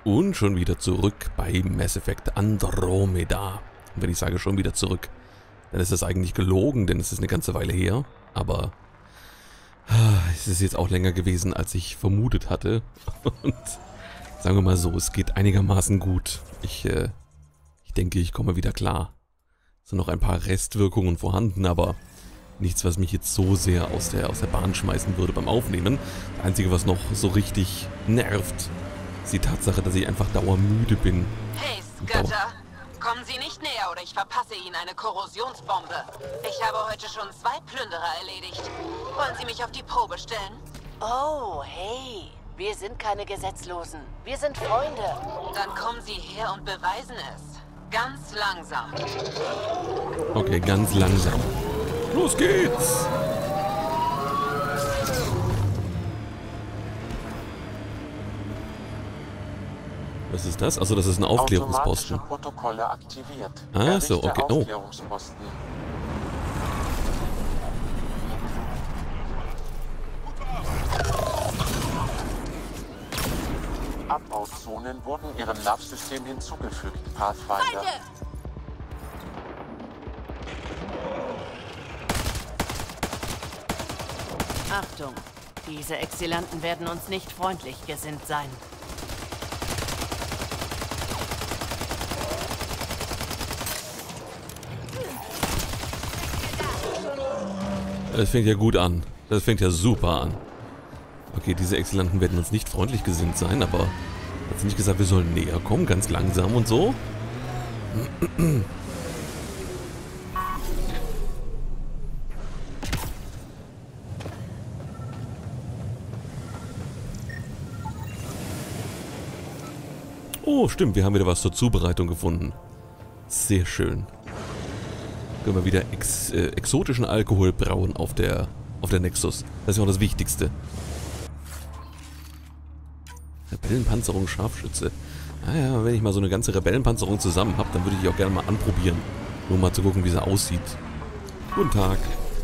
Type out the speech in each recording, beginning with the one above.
Und schon wieder zurück bei Mass Effect Andromeda. Und wenn ich sage schon wieder zurück, dann ist das eigentlich gelogen, denn es ist eine ganze Weile her. Aber es ist jetzt auch länger gewesen, als ich vermutet hatte. Und sagen wir mal so, es geht einigermaßen gut. Ich denke, ich komme wieder klar. Es sind noch ein paar Restwirkungen vorhanden, aber nichts, was mich jetzt so sehr aus der Bahn schmeißen würde beim Aufnehmen. Das Einzige, was noch so richtig nervt, ist die Tatsache, dass ich einfach dauermüde bin. Hey, Scatter! Kommen Sie nicht näher oder ich verpasse Ihnen eine Korrosionsbombe. Ich habe heute schon 2 Plünderer erledigt. Wollen Sie mich auf die Probe stellen? Oh, hey. Wir sind keine Gesetzlosen. Wir sind Freunde. Dann kommen Sie her und beweisen es. Ganz langsam. Okay, ganz langsam. Los geht's! Was ist das? Also das ist ein Aufklärungsposten. Protokolle aktiviert. Ah, so, okay. Oh. Aufklärungsposten. Abbauzonen wurden ihrem Nav-System hinzugefügt, Pathfinder. Achtung, diese Exilanten werden uns nicht freundlich gesinnt sein. Das fängt ja gut an. Das fängt ja super an. Okay, diese Exilanten werden uns nicht freundlich gesinnt sein, aber hat sie nicht gesagt, wir sollen näher kommen, ganz langsam und so? Oh, stimmt, wir haben wieder was zur Zubereitung gefunden. Sehr schön. Können wir wieder exotischen Alkohol brauen auf der Nexus. Das ist ja auch das Wichtigste. Rebellenpanzerung, Scharfschütze. Naja, wenn ich mal so eine ganze Rebellenpanzerung zusammen habe, dann würde ich die auch gerne mal anprobieren. Nur mal zu gucken, wie sie aussieht. Guten Tag.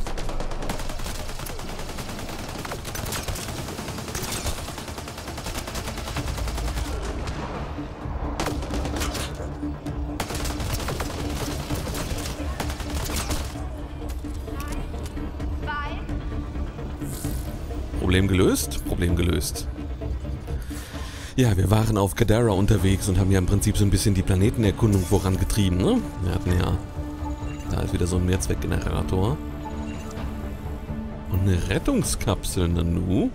Problem gelöst? Problem gelöst. Ja, wir waren auf Kadara unterwegs und haben ja im Prinzip so ein bisschen die Planetenerkundung vorangetrieben, ne? Wir hatten ja... Da ist wieder so ein Mehrzweckgenerator. Und eine Rettungskapsel, Nanu.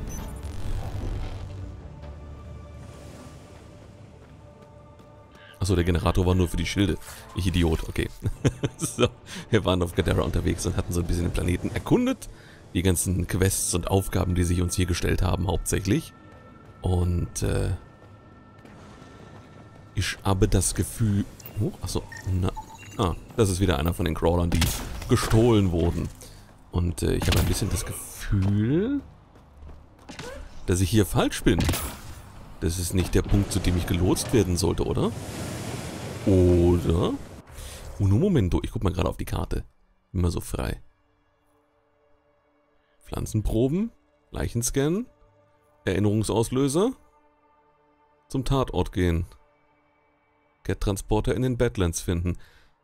Achso, der Generator war nur für die Schilde. Ich Idiot, okay. So, wir waren auf Kadara unterwegs und hatten so ein bisschen den Planeten erkundet. Die ganzen Quests und Aufgaben, die sich uns hier gestellt haben, hauptsächlich. Und, ich habe das Gefühl... Oh, achso, na... Ah, das ist wieder einer von den Crawlern, die gestohlen wurden. Und, ich habe ein bisschen das Gefühl, dass ich hier falsch bin. Das ist nicht der Punkt, zu dem ich gelotst werden sollte, oder? Oder? Uno momento, ich guck mal gerade auf die Karte. Immer so frei. Pflanzenproben, Leichenscan, Erinnerungsauslöser, zum Tatort gehen, Cat-Transporter in den Badlands finden.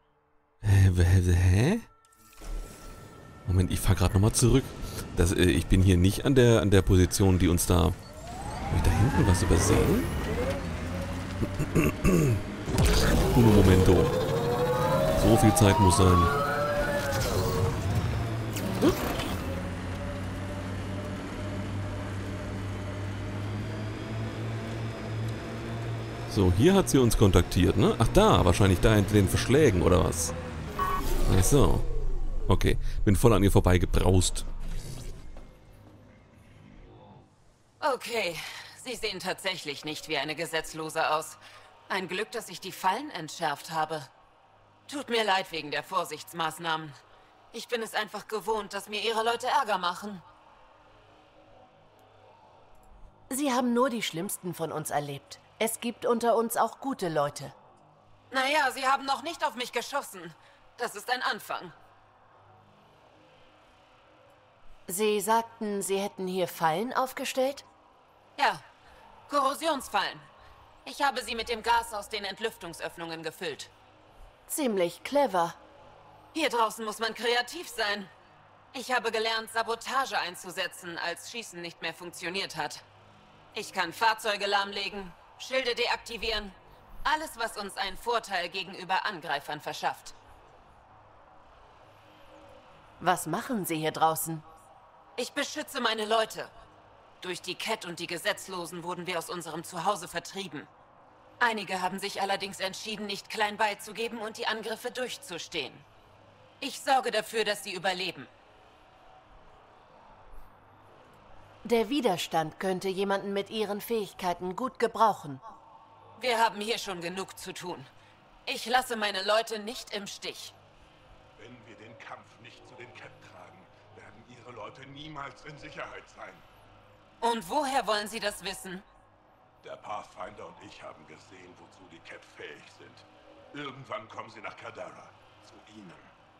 Hä? Moment, ich fahre gerade nochmal zurück. Ich bin hier nicht an der Position, die uns da... Habe ich da hinten was übersehen? Uno momento. So viel Zeit muss sein. So, hier hat sie uns kontaktiert, ne? Ach da, wahrscheinlich da hinter den Verschlägen, oder was? Ach so. Okay, bin voll an ihr vorbeigebraust. Okay, Sie sehen tatsächlich nicht wie eine Gesetzlose aus. Ein Glück, dass ich die Fallen entschärft habe. Tut mir leid wegen der Vorsichtsmaßnahmen. Ich bin es einfach gewohnt, dass mir Ihre Leute Ärger machen. Sie haben nur die Schlimmsten von uns erlebt. Es gibt unter uns auch gute Leute. Naja, Sie haben noch nicht auf mich geschossen. Das ist ein Anfang. Sie sagten, Sie hätten hier Fallen aufgestellt? Ja, Korrosionsfallen. Ich habe sie mit dem Gas aus den Entlüftungsöffnungen gefüllt. Ziemlich clever. Hier draußen muss man kreativ sein. Ich habe gelernt, Sabotage einzusetzen, als Schießen nicht mehr funktioniert hat. Ich kann Fahrzeuge lahmlegen, Schilde deaktivieren. Alles, was uns einen Vorteil gegenüber Angreifern verschafft. Was machen Sie hier draußen? Ich beschütze meine Leute. Durch die Kett und die Gesetzlosen wurden wir aus unserem Zuhause vertrieben. Einige haben sich allerdings entschieden, nicht klein beizugeben und die Angriffe durchzustehen. Ich sorge dafür, dass sie überleben. Der Widerstand könnte jemanden mit Ihren Fähigkeiten gut gebrauchen. Wir haben hier schon genug zu tun. Ich lasse meine Leute nicht im Stich. Wenn wir den Kampf nicht zu den Kett tragen, werden Ihre Leute niemals in Sicherheit sein. Und woher wollen Sie das wissen? Der Pathfinder und ich haben gesehen, wozu die Kett fähig sind. Irgendwann kommen sie nach Kadara, zu Ihnen.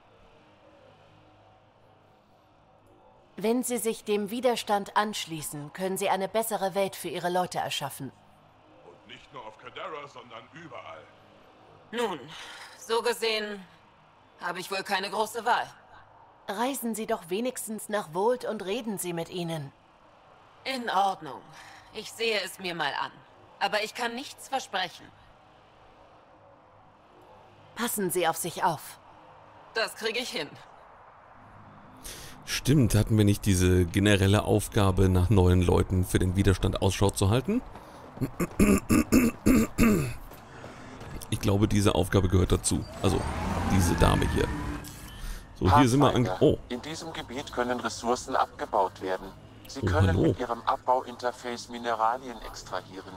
Wenn Sie sich dem Widerstand anschließen, können Sie eine bessere Welt für Ihre Leute erschaffen. Und nicht nur auf Kadara, sondern überall. Nun, so gesehen habe ich wohl keine große Wahl. Reisen Sie doch wenigstens nach Vold und reden Sie mit ihnen. In Ordnung. Ich sehe es mir mal an. Aber ich kann nichts versprechen. Passen Sie auf sich auf. Das kriege ich hin. Stimmt, hatten wir nicht diese generelle Aufgabe, nach neuen Leuten für den Widerstand Ausschau zu halten? Ich glaube, diese Aufgabe gehört dazu. Also, diese Dame hier. So, hier sind wir an... Oh. In diesem Gebiet können Ressourcen abgebaut werden. Sie Oh, können hallo. mit Ihrem Abbauinterface Mineralien extrahieren.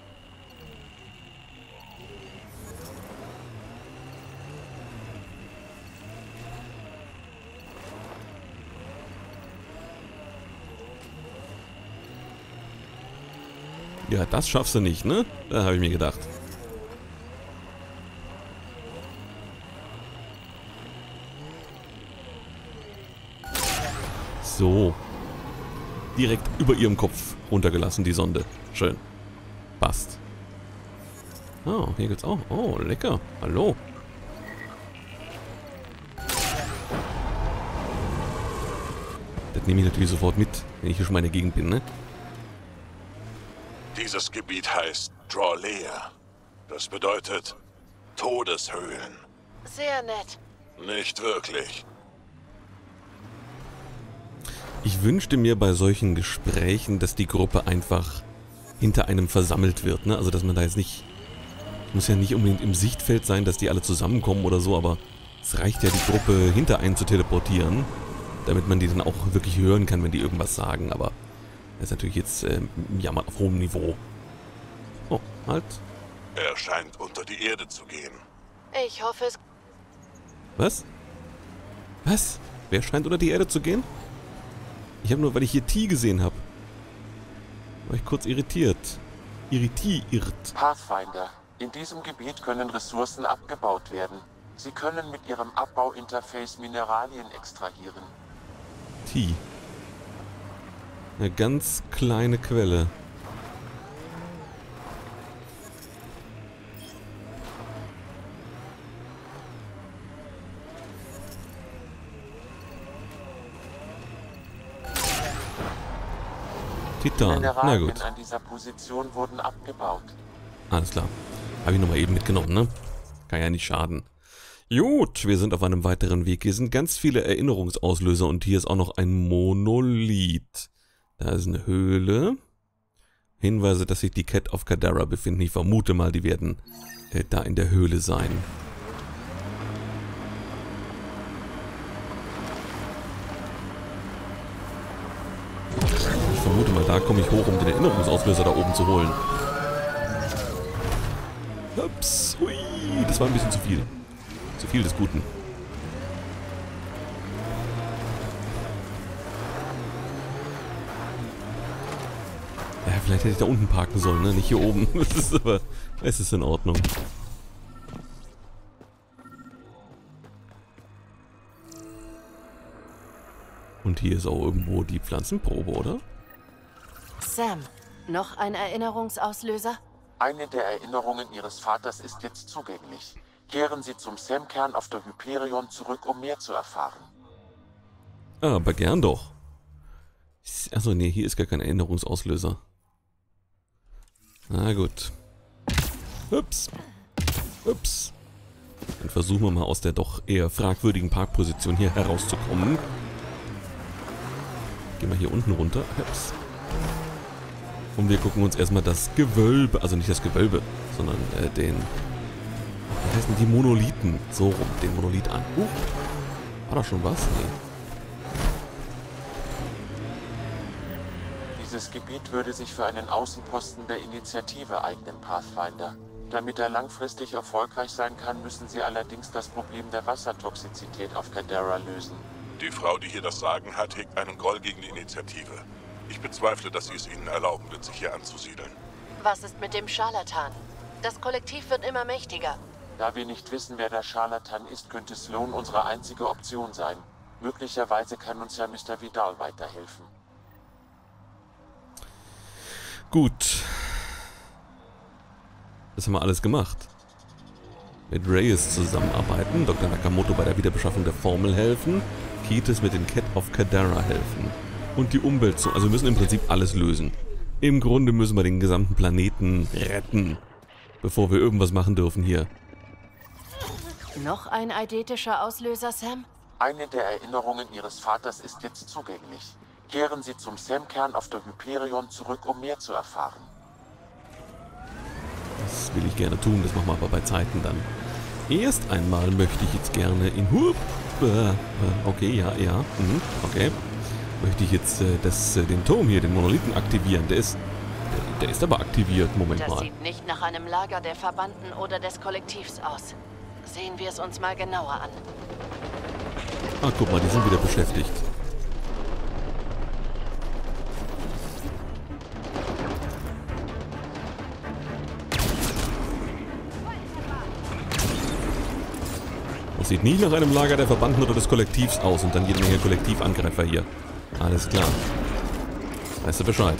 Ja, das schaffst du nicht, ne? Da habe ich mir gedacht. So. Direkt über ihrem Kopf runtergelassen, die Sonde. Schön. Passt. Oh, hier gibt's auch. Oh, lecker. Hallo. Das nehme ich natürlich sofort mit, wenn ich hier schon mal in der Gegend bin, ne? Dieses Gebiet heißt Drawlea. Das bedeutet Todeshöhlen. Sehr nett. Nicht wirklich. Ich wünschte mir bei solchen Gesprächen, dass die Gruppe einfach hinter einem versammelt wird, ne? Also, dass man da jetzt nicht... Muss ja nicht unbedingt im Sichtfeld sein, dass die alle zusammenkommen oder so, aber es reicht ja, die Gruppe hinter einen zu teleportieren, damit man die dann auch wirklich hören kann, wenn die irgendwas sagen, aber das ist natürlich jetzt Jammern auf hohem Niveau. Oh, halt. Er scheint unter die Erde zu gehen. Ich hoffe, es... Was? Was? Wer scheint unter die Erde zu gehen? Ich habe nur, weil ich hier T gesehen habe, war ich kurz irritiert. Irritiert. Pathfinder. In diesem Gebiet können Ressourcen abgebaut werden. Sie können mit Ihrem Abbauinterface Mineralien extrahieren. T. Eine ganz kleine Quelle. Titan. Na Mineralien gut. an dieser Position wurden abgebaut. Alles klar. Habe ich nochmal eben mitgenommen, ne? Kann ja nicht schaden. Gut, wir sind auf einem weiteren Weg. Hier sind ganz viele Erinnerungsauslöser und hier ist auch noch ein Monolith. Da ist eine Höhle. Hinweise, dass sich die Kett auf Kadara befinden. Ich vermute mal, die werden da in der Höhle sein. Ich vermute mal, da komme ich hoch, um den Erinnerungsauslöser da oben zu holen. Ups, ui, das war ein bisschen zu viel. Zu viel des Guten. Ja, vielleicht hätte ich da unten parken sollen, ne? Nicht hier oben. Das ist aber, es ist in Ordnung. Und hier ist auch irgendwo die Pflanzenprobe, oder? Sam, noch ein Erinnerungsauslöser? Eine der Erinnerungen Ihres Vaters ist jetzt zugänglich. Kehren Sie zum Sam-Kern auf der Hyperion zurück, um mehr zu erfahren. Aber gern doch. Achso, nee, hier ist gar kein Erinnerungsauslöser. Na gut. Ups. Ups. Dann versuchen wir mal aus der doch eher fragwürdigen Parkposition hier herauszukommen. Gehen wir hier unten runter. Ups. Und wir gucken uns erstmal das Gewölbe, also nicht das Gewölbe, sondern den... Wie heißen die Monolithen? So rum, den Monolith an. War da schon was? Nee. Dieses Gebiet würde sich für einen Außenposten der Initiative eignen, Pathfinder. Damit er langfristig erfolgreich sein kann, müssen Sie allerdings das Problem der Wassertoxizität auf Kadara lösen. Die Frau, die hier das Sagen hat, hegt einen Groll gegen die Initiative. Ich bezweifle, dass sie es ihnen erlauben wird, sich hier anzusiedeln. Was ist mit dem Scharlatan? Das Kollektiv wird immer mächtiger. Da wir nicht wissen, wer der Scharlatan ist, könnte Sloan unsere einzige Option sein. Möglicherweise kann uns ja Mr. Vidal weiterhelfen. Gut. Das haben wir alles gemacht. Mit Reyes zusammenarbeiten, Dr. Nakamoto bei der Wiederbeschaffung der Formel helfen, Ketis mit den Cat of Kadara helfen. Und die Umwelt also wir müssen im Prinzip alles lösen. Im Grunde müssen wir den gesamten Planeten retten, bevor wir irgendwas machen dürfen hier. Noch ein eidetischer Auslöser, Sam? Eine der Erinnerungen Ihres Vaters ist jetzt zugänglich. Kehren Sie zum Sam-Kern auf der Hyperion zurück, um mehr zu erfahren. Das will ich gerne tun, das machen wir aber bei Zeiten dann. Erst einmal möchte ich jetzt gerne in... Okay, ja, okay. Möchte ich jetzt den Turm hier, den Monolithen aktivieren. Der ist aber aktiviert, Moment Das mal. sieht nicht nach einem Lager der Verbannten oder des Kollektivs aus. Sehen wir es uns mal genauer an. Ah, guck mal, die sind wieder beschäftigt. Das sieht nicht nach einem Lager der Verbannten oder des Kollektivs aus und dann jede Menge Kollektivangreifer hier. Alles klar. Weißt du Bescheid.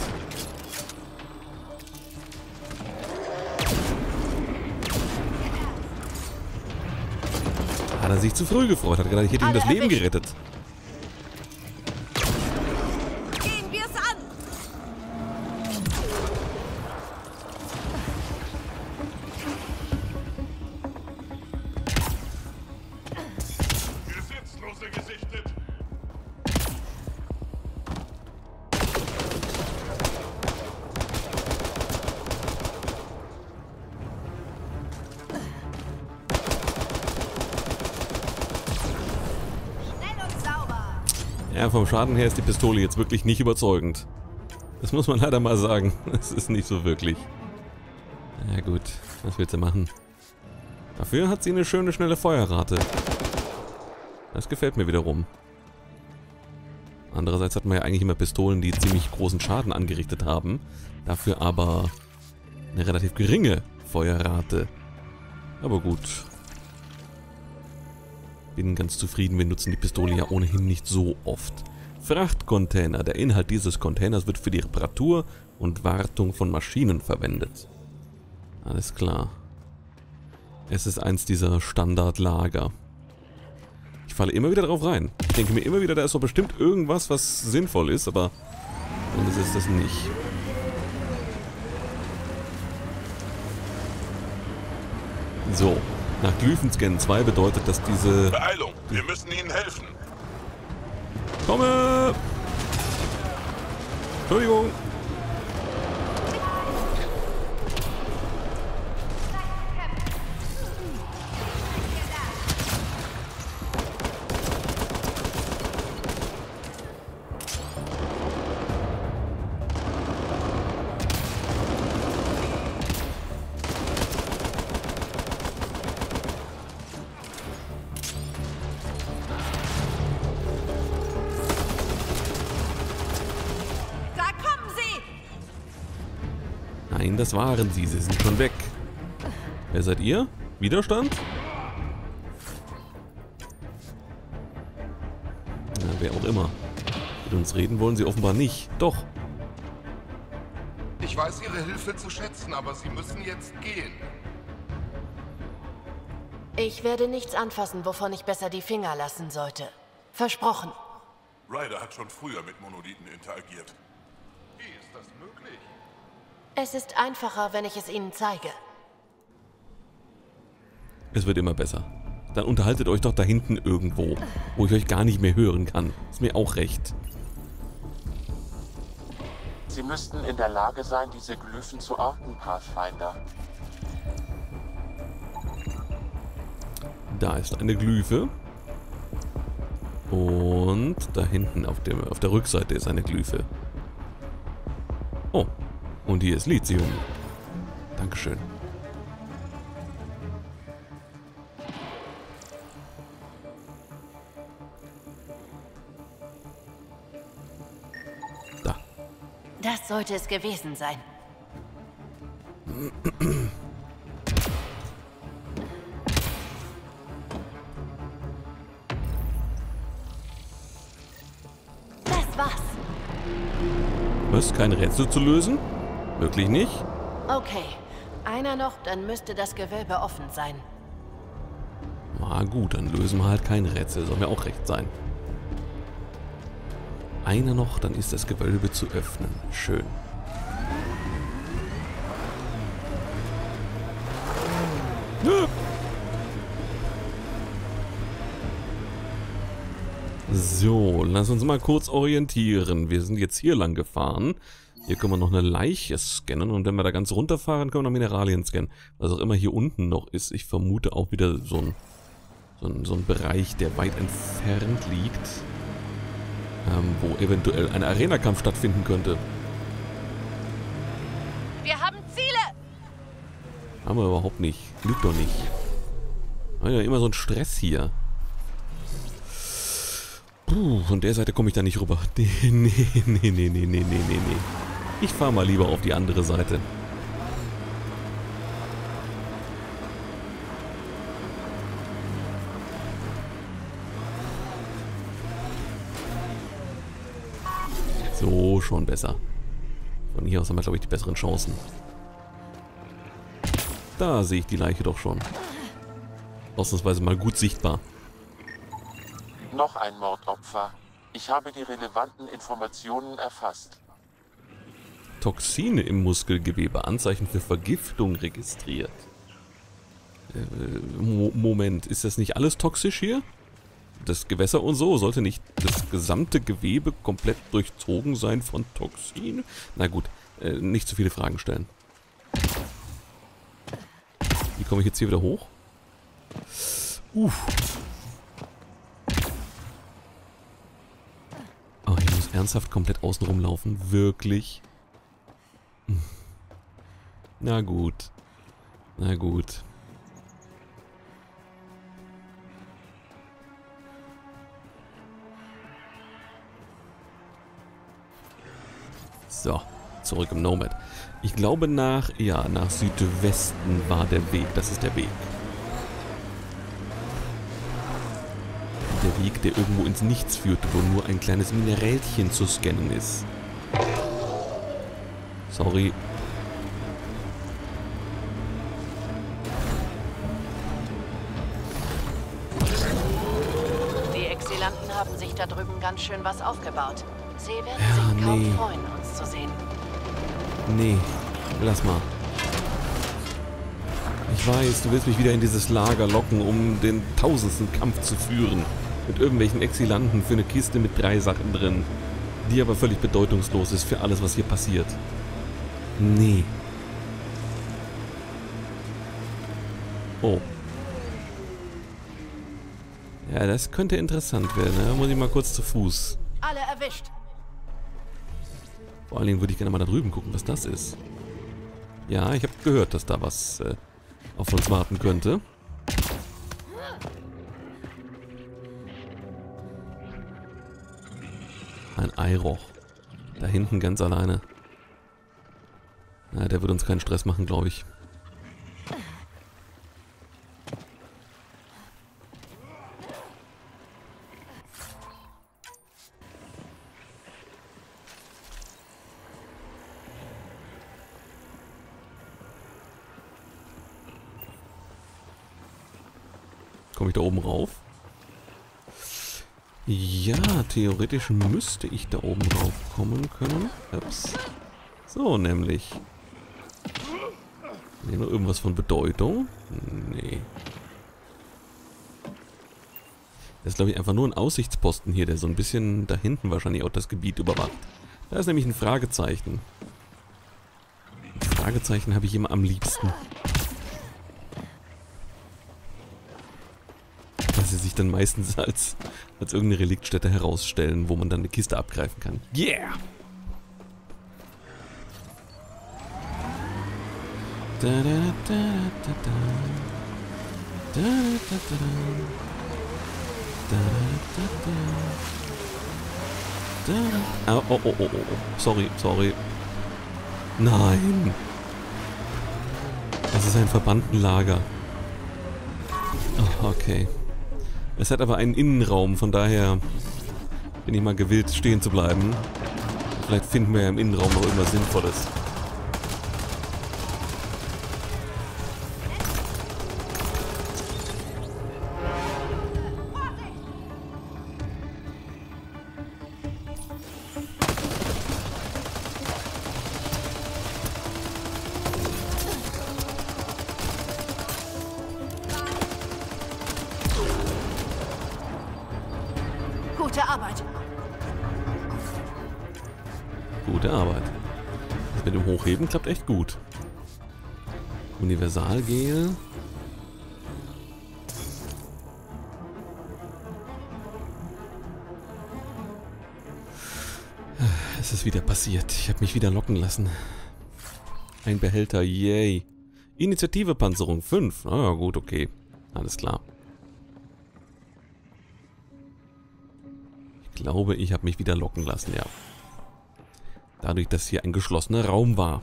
Hat er sich zu früh gefreut, hat gedacht, ich hätte ihm das Leben gerettet. Gehen wir es an! Gesetzlose gesichtet! Ja, vom Schaden her ist die Pistole jetzt wirklich nicht überzeugend. Das muss man leider mal sagen. Es ist nicht so wirklich. Ja gut, was willst du machen? Dafür hat sie eine schöne, schnelle Feuerrate. Das gefällt mir wiederum. Andererseits hatten wir ja eigentlich immer Pistolen, die ziemlich großen Schaden angerichtet haben. Dafür aber eine relativ geringe Feuerrate. Aber gut. Bin ganz zufrieden, wir nutzen die Pistole ja ohnehin nicht so oft. Frachtcontainer. Der Inhalt dieses Containers wird für die Reparatur und Wartung von Maschinen verwendet. Alles klar. Es ist eins dieser Standardlager. Ich falle immer wieder drauf rein. Ich denke mir immer wieder, da ist doch bestimmt irgendwas, was sinnvoll ist, aber das ist das nicht. So. Nach Glyphenscan 2 bedeutet das diese... Beeilung! Wir müssen ihnen helfen! Komme! Entschuldigung! Nein, das waren sie. Sie sind schon weg. Wer seid ihr? Widerstand? Na, wer auch immer. Mit uns reden wollen sie offenbar nicht. Doch. weiß Ihre Hilfe zu schätzen, aber Sie müssen jetzt gehen. Ich werde nichts anfassen, wovon ich besser die Finger lassen sollte. Versprochen. Ryder hat schon früher mit Monolithen interagiert. Wie ist das möglich? Es ist einfacher, wenn ich es Ihnen zeige. Es wird immer besser. Dann unterhaltet euch doch da hinten irgendwo, wo ich euch gar nicht mehr hören kann. Ist mir auch recht. Sie müssten in der Lage sein, diese Glyphen zu orten, Pathfinder. Da ist eine Glyphe. Und da hinten auf der Rückseite ist eine Glyphe. Oh, und hier ist Lithium. Dankeschön. Da. Das sollte es gewesen sein. Das war's. Was? Kein Rätsel zu lösen? Wirklich nicht? Okay. Einer noch, dann müsste das Gewölbe offen sein. Na gut, dann lösen wir halt kein Rätsel. Soll mir auch recht sein. Einer noch, dann ist das Gewölbe zu öffnen. Schön. So, lass uns mal kurz orientieren. Wir sind jetzt hier lang gefahren. Hier können wir noch eine Leiche scannen. Und wenn wir da ganz runterfahren, können wir noch Mineralien scannen. Was auch immer hier unten noch ist. Ich vermute auch wieder so ein Bereich, der weit entfernt liegt. Wo eventuell ein Arena-Kampf stattfinden könnte. Wir haben Ziele! Haben wir überhaupt nicht. Lügt doch nicht. Ja, immer so ein Stress hier. Puh, von der Seite komme ich da nicht rüber. Nee. Ich fahre mal lieber auf die andere Seite. So, schon besser. Von hier aus haben wir, glaube ich, die besseren Chancen. Da sehe ich die Leiche doch schon. Ausnahmsweise mal gut sichtbar. Noch ein Mordopfer. Ich habe die relevanten Informationen erfasst. Toxine im Muskelgewebe, Anzeichen für Vergiftung registriert. Moment, ist das nicht alles toxisch hier? Das Gewässer und so, sollte nicht das gesamte Gewebe komplett durchzogen sein von Toxin? Na gut, nicht zu viele Fragen stellen. Wie komme ich jetzt hier wieder hoch? Oh, ich muss ernsthaft komplett außen rumlaufen. Wirklich? Na gut. Na gut. So, zurück im Nomad. Ich glaube nach Südwesten war der Weg. Das ist der Weg. Der Weg, der irgendwo ins Nichts führt, wo nur ein kleines Minerälchen zu scannen ist. Sorry. Die Exilanten haben sich da drüben ganz schön was aufgebaut. Sie werden sich kaum freuen, uns zu sehen. Nee, lass mal. Ich weiß, du willst mich wieder in dieses Lager locken, um den 1000. Kampf zu führen. Mit irgendwelchen Exilanten für eine Kiste mit 3 Sachen drin. Die aber völlig bedeutungslos ist für alles, was hier passiert. Nee. Oh. Ja, das könnte interessant werden. Da muss ich mal kurz zu Fuß. Alle erwischt. Vor allen Dingen würde ich gerne mal da drüben gucken, was das ist. Ja, ich habe gehört, dass da was auf uns warten könnte. Ein Eiroch. Da hinten ganz alleine. Na, der wird uns keinen Stress machen, glaube ich. Komme ich da oben rauf? Ja, theoretisch müsste ich da oben rauf kommen können. Ups. So, nämlich. Nee, noch irgendwas von Bedeutung? Nee. Das ist, glaube ich, einfach nur ein Aussichtsposten hier, der so ein bisschen da hinten wahrscheinlich auch das Gebiet überwacht. Da ist nämlich ein Fragezeichen. Fragezeichen habe ich immer am liebsten. Dass sie sich dann meistens als irgendeine Reliktstätte herausstellen, wo man dann eine Kiste abgreifen kann. Yeah! Da, da, da, da, da. Da, da, da, da. Da, da, da. Oh, oh, oh, oh, oh. Sorry, sorry. Nein! Das ist ein Verbandenlager. Oh, okay. Es hat aber einen Innenraum, von daher bin ich mal gewillt, stehen zu bleiben. Vielleicht finden wir ja im Innenraum noch irgendwas Sinnvolles. Gute Arbeit. Gute Arbeit. Das mit dem Hochheben klappt echt gut. Universalgel. Es ist wieder passiert. Ich habe mich wieder locken lassen. Ein Behälter, yay. Initiative Panzerung 5. Ah, gut, okay. Alles klar. Ich glaube, ich habe mich wieder locken lassen, ja. Dadurch, dass hier ein geschlossener Raum war.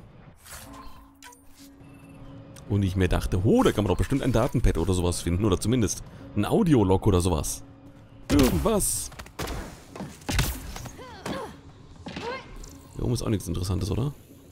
Und ich mir dachte, oh, da kann man doch bestimmt ein Datenpad oder sowas finden. Oder zumindest ein Audiolog oder sowas. Irgendwas. Hier oben ist auch nichts Interessantes, oder?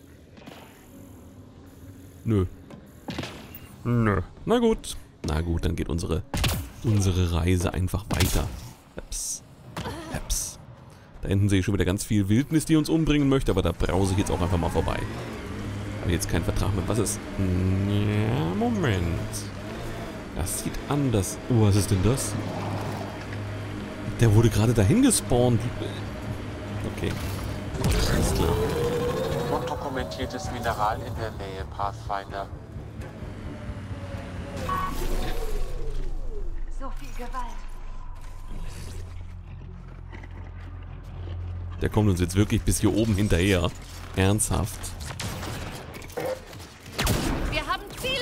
Nö. Nö. Na gut. Na gut, dann geht unsere Reise einfach weiter. Ups. Heps. Da hinten sehe ich schon wieder ganz viel Wildnis, die uns umbringen möchte, aber da brause ich jetzt auch einfach mal vorbei. Habe jetzt keinen Vertrag mit. Was ist? Ja, Moment. Das sieht anders. Oh, was ist denn das? Der wurde gerade dahin gespawnt. Okay. Alles klar. Undokumentiertes Mineral in der Nähe, Pathfinder. So viel Gewalt. Der kommt uns jetzt wirklich bis hier oben hinterher. Ernsthaft. Wir haben Ziele!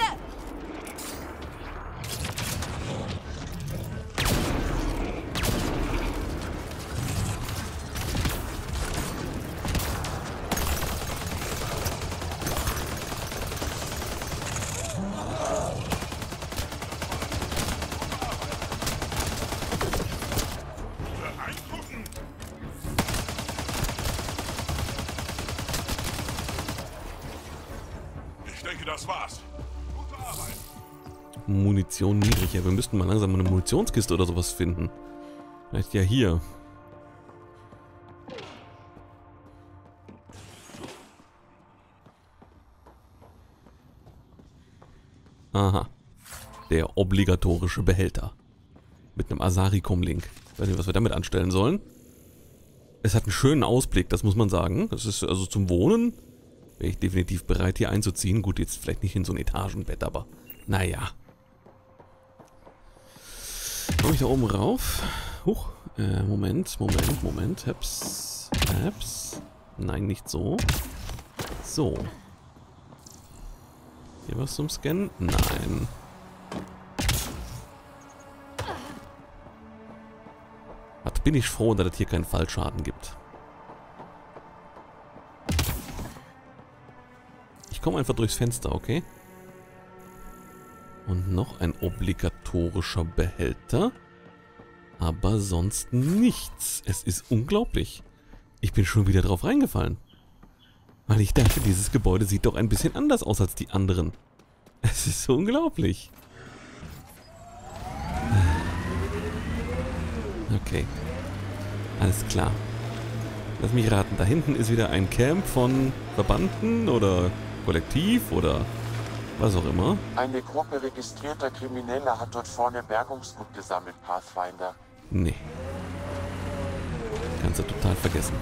Ich denke, das war's. Gute Arbeit. Munition niedrig. Ja, wir müssten mal langsam eine Munitionskiste oder sowas finden. Vielleicht ja hier. Aha. Der obligatorische Behälter. Mit einem Asaricum-Link. Ich weiß nicht, was wir damit anstellen sollen. Es hat einen schönen Ausblick, das muss man sagen. Das ist also zum Wohnen. Wäre ich definitiv bereit, hier einzuziehen. Gut, jetzt vielleicht nicht in so ein Etagenbett, aber naja. Komme ich da oben rauf? Huch. Moment. Heps. Nein, nicht so. So. Hier was zum Scannen? Nein. Bin ich froh, dass es hier keinen Fallschaden gibt. Ich komme einfach durchs Fenster, okay? Und noch ein obligatorischer Behälter. Aber sonst nichts. Es ist unglaublich. Ich bin schon wieder drauf reingefallen. Weil ich dachte, dieses Gebäude sieht doch ein bisschen anders aus als die anderen. Es ist so unglaublich. Okay. Alles klar. Lass mich raten, da hinten ist wieder ein Camp von Verbannten oder Kollektiv oder was auch immer. Eine Gruppe registrierter Krimineller hat dort vorne Bergungsgut gesammelt, Pathfinder. Nee. Kannst du total vergessen.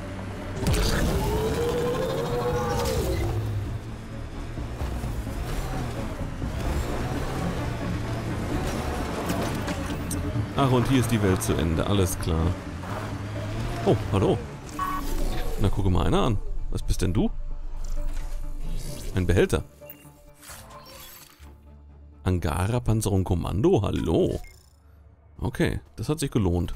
Ach, und hier ist die Welt zu Ende. Alles klar. Oh, hallo. Na, gucke mal einer an. Was bist denn du? Ein Behälter. Angara Panzerung Kommando? Hallo. Okay, das hat sich gelohnt.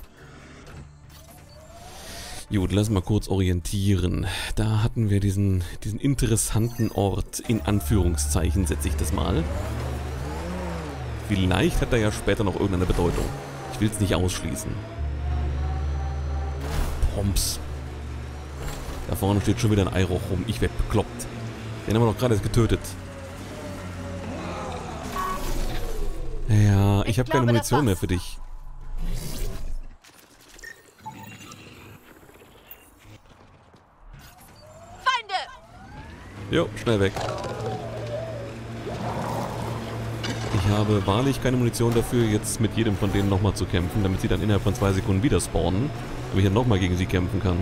Gut, lass mal kurz orientieren. Da hatten wir diesen interessanten Ort, in Anführungszeichen setze ich das mal. Vielleicht hat er ja später noch irgendeine Bedeutung. Ich will es nicht ausschließen. Pomps. Da vorne steht schon wieder ein Eiroch rum. Ich werde bekloppt. Den haben wir doch gerade getötet. Ja, ich habe keine Munition mehr für dich. Feinde! Jo, schnell weg. Ich habe wahrlich keine Munition dafür, jetzt mit jedem von denen nochmal zu kämpfen, damit sie dann innerhalb von 2 Sekunden wieder spawnen, damit ich dann nochmal gegen sie kämpfen kann.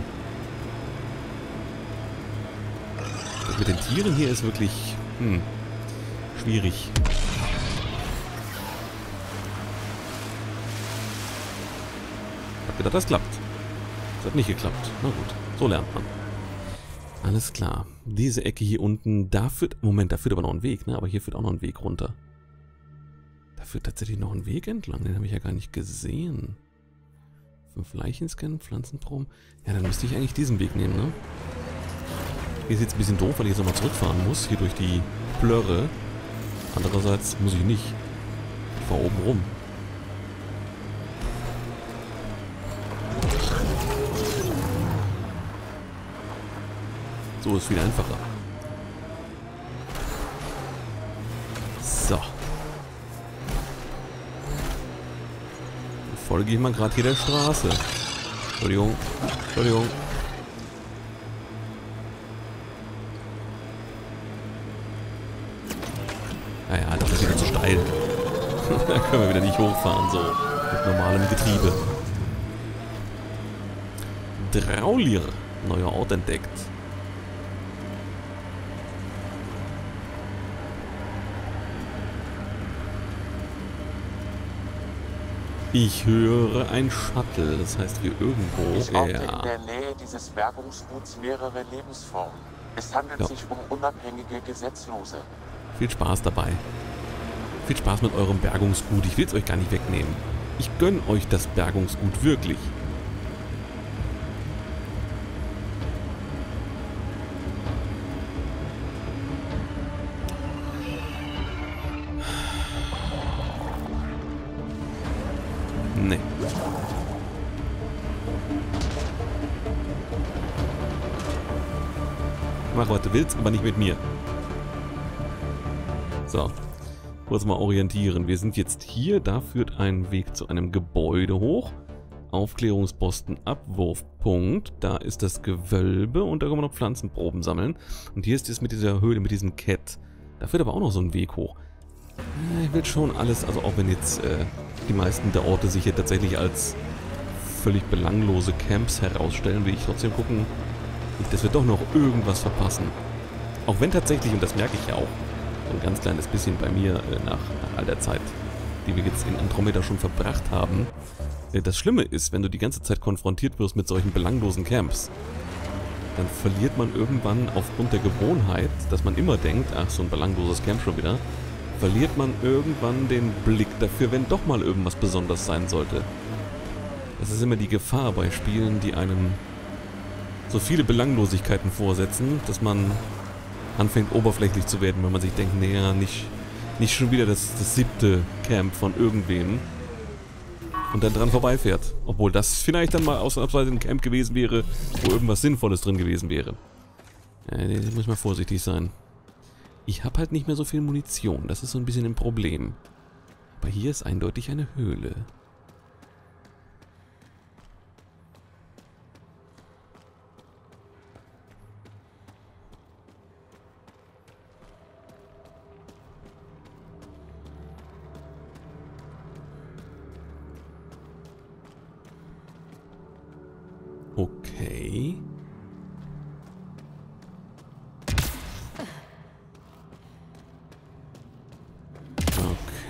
Das mit den Tieren hier ist wirklich schwierig. Ich hab gedacht, das klappt. Das hat nicht geklappt. Na gut, so lernt man. Alles klar. Diese Ecke hier unten, da führt... Moment, da führt aber noch ein Weg, ne? Aber hier führt auch noch ein Weg runter. Da führt tatsächlich noch ein Weg entlang. Den habe ich ja gar nicht gesehen. 5 Leichen scannen, Pflanzenproben. Ja, dann müsste ich eigentlich diesen Weg nehmen, ne? Hier ist jetzt ein bisschen doof, weil ich jetzt nochmal zurückfahren muss. Hier durch die Plörre. Andererseits muss ich nicht. Ich fahre oben rum. So ist viel einfacher. So. Folge ich mal gerade hier der Straße. Entschuldigung. Entschuldigung. Naja, das ist wieder zu steil. Da können wir wieder nicht hochfahren, so. Mit normalem Getriebe. Draulir. Neuer Ort entdeckt. Ich höre ein Shuttle, das heißt wir irgendwo. Ich orte in der Nähe dieses Bergungsguts mehrere Lebensformen. Es handelt sich um unabhängige Gesetzlose. Viel Spaß dabei. Viel Spaß mit eurem Bergungsgut. Ich will es euch gar nicht wegnehmen. Ich gönne euch das Bergungsgut wirklich. Nee. Mach, was du willst, aber nicht mit mir. So. Kurz mal orientieren. Wir sind jetzt hier. Da führt ein Weg zu einem Gebäude hoch. Aufklärungsposten, Abwurfpunkt. Da ist das Gewölbe und da können wir noch Pflanzenproben sammeln. Und hier ist es mit dieser Höhle, mit diesem Cat. Da führt aber auch noch so ein Weg hoch. Ich will schon alles, also auch wenn jetzt die meisten der Orte sich hier tatsächlich als völlig belanglose Camps herausstellen, will ich trotzdem gucken, dass wir doch noch irgendwas verpassen. Auch wenn tatsächlich, und das merke ich ja auch, so ein ganz kleines bisschen bei mir nach all der Zeit, die wir jetzt in Andromeda schon verbracht haben. Das Schlimme ist, wenn du die ganze Zeit konfrontiert wirst mit solchen belanglosen Camps, dann verliert man irgendwann aufgrund der Gewohnheit, dass man immer denkt, ach, so ein belangloses Camp schon wieder, verliert man irgendwann den Blick dafür, wenn doch mal irgendwas besonders sein sollte. Das ist immer die Gefahr bei Spielen, die einem so viele Belanglosigkeiten vorsetzen, dass man anfängt oberflächlich zu werden, wenn man sich denkt, naja, nicht schon wieder das 7. Camp von irgendwem und dann dran vorbeifährt. Obwohl das vielleicht dann mal ausnahmsweise ein Camp gewesen wäre, wo irgendwas Sinnvolles drin gewesen wäre. Ja, da muss man vorsichtig sein. Ich habe halt nicht mehr so viel Munition, das ist so ein bisschen ein Problem. Aber hier ist eindeutig eine Höhle.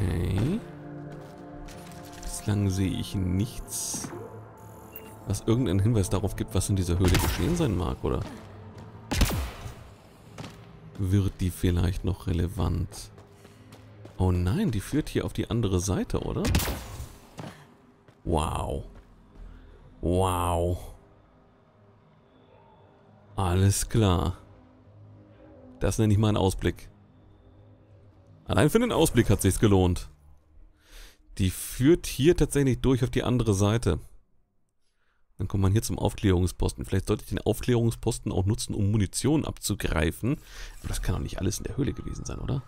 Okay. Bislang sehe ich nichts, was irgendeinen Hinweis darauf gibt, was in dieser Höhle geschehen sein mag, oder? Wird die vielleicht noch relevant? Oh nein, die führt hier auf die andere Seite, oder? Wow. Wow. Alles klar. Das nenne ich mal einen Ausblick. Allein für den Ausblick hat sich's gelohnt. Die führt hier tatsächlich durch auf die andere Seite. Dann kommt man hier zum Aufklärungsposten. Vielleicht sollte ich den Aufklärungsposten auch nutzen, um Munition abzugreifen. Aber das kann doch nicht alles in der Höhle gewesen sein, oder?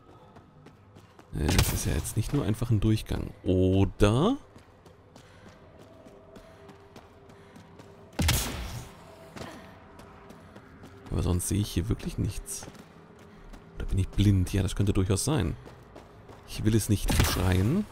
Das ist ja jetzt nicht nur einfach ein Durchgang. Oder? Aber sonst sehe ich hier wirklich nichts. Oder bin ich blind? Ja, das könnte durchaus sein. Ich will es nicht verschreien.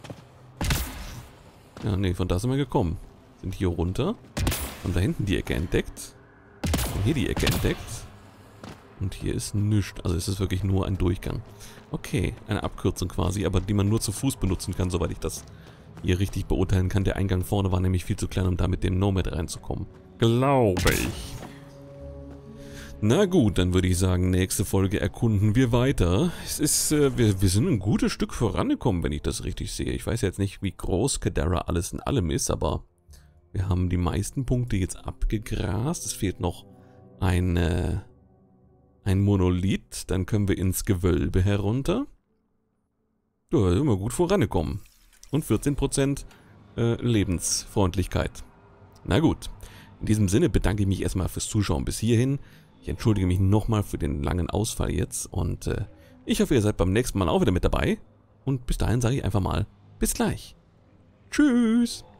Ja, nee, von da sind wir gekommen. Sind hier runter. Haben da hinten die Ecke entdeckt. Und hier die Ecke entdeckt. Und hier ist nichts. Also es ist wirklich nur ein Durchgang. Okay, eine Abkürzung quasi, aber die man nur zu Fuß benutzen kann, soweit ich das hier richtig beurteilen kann. Der Eingang vorne war nämlich viel zu klein, um da mit dem Nomad reinzukommen. Glaube ich. Na gut, dann würde ich sagen, nächste Folge erkunden wir weiter. Es ist, wir sind ein gutes Stück vorangekommen, wenn ich das richtig sehe. Ich weiß jetzt nicht, wie groß Cadara alles in allem ist, aber wir haben die meisten Punkte jetzt abgegrast. Es fehlt noch ein Monolith, dann können wir ins Gewölbe herunter. Ja, da sind wir gut vorangekommen. Und 14% Lebensfreundlichkeit. Na gut, in diesem Sinne bedanke ich mich erstmal fürs Zuschauen bis hierhin. Ich entschuldige mich nochmal für den langen Ausfall jetzt und ich hoffe, ihr seid beim nächsten Mal auch wieder mit dabei. Und bis dahin sage ich einfach mal, bis gleich. Tschüss.